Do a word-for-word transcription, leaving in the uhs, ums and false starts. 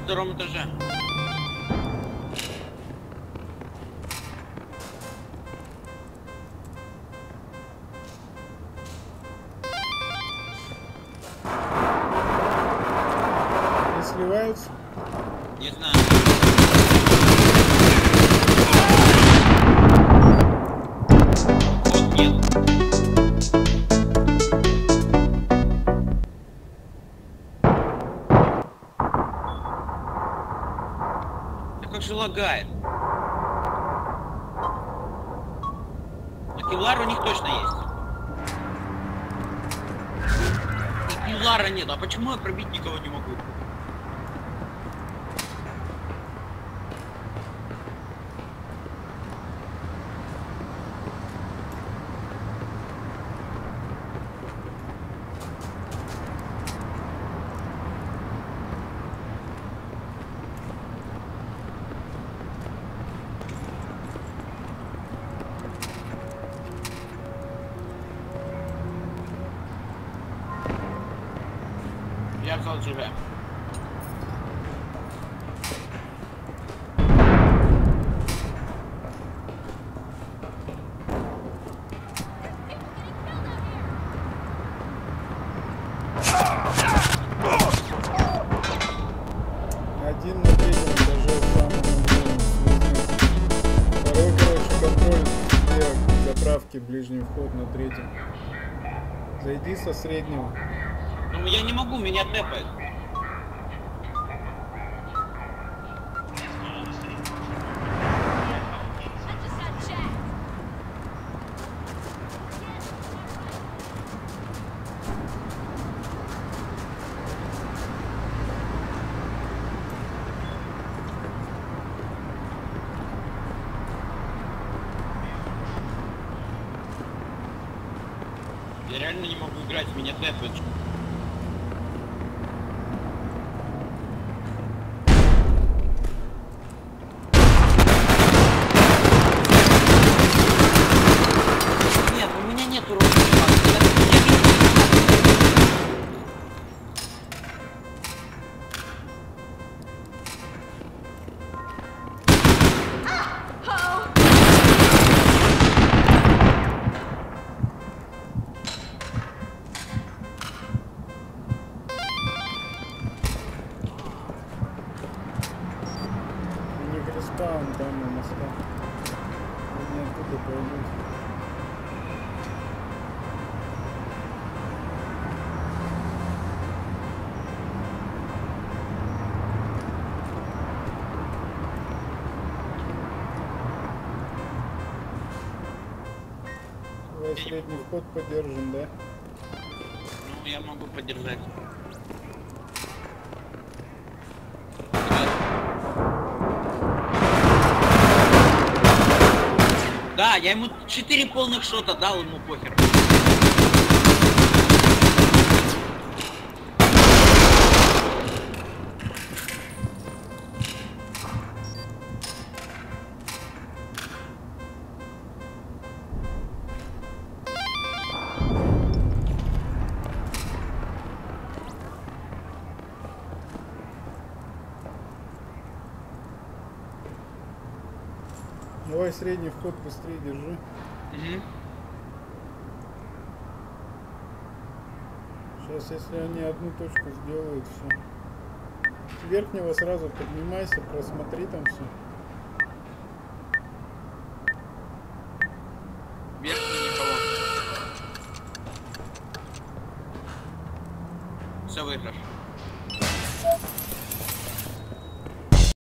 втором этаже. Не сливаются? Не знаю. Вот нет. Да как же лагает? А кевлар у них точно есть. И кевлара нет. А почему я пробить никого не могу? Я взял тебя. Один на третьем этаже в самом низу. Второй, короче, контроль слева, заправки, ближний вход на третьем. Зайди со среднего. Ну я не могу, меня тэпает. Я реально не могу играть, меня тэпает. Нет, у меня нету роста. У них респаун там на мостах. Они оттуда пойдут. Давай средний вход поддержим, да? Ну, я могу поддержать. Да, я ему четыре полных шота дал, ему похер. Давай средний вход быстрее держи. Угу. Сейчас, если они одну точку сделают, все. С верхнего сразу поднимайся, просмотри там все. Верхний никого. Все, выигрыш.